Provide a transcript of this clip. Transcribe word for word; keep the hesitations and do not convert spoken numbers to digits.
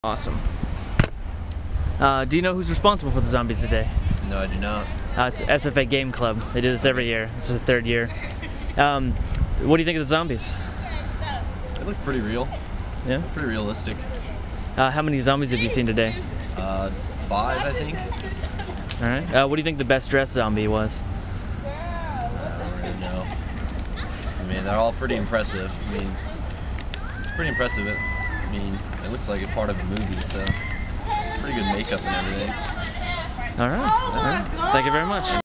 Awesome. Uh, do you know who's responsible for the zombies today? No, I do not. Uh, it's S F A Game Club. They do this every year. This is the third year. Um, what do you think of the zombies? They look pretty real. Yeah? Pretty realistic. Uh, how many zombies have you seen today? Uh, five, I think. Alright. Uh, what do you think the best dressed zombie was? I don't really know. I mean, they're all pretty impressive. I mean, it's pretty impressive. I mean, it looks like a part of a movie, so pretty good makeup and everything. Alright. All right. Thank you very much.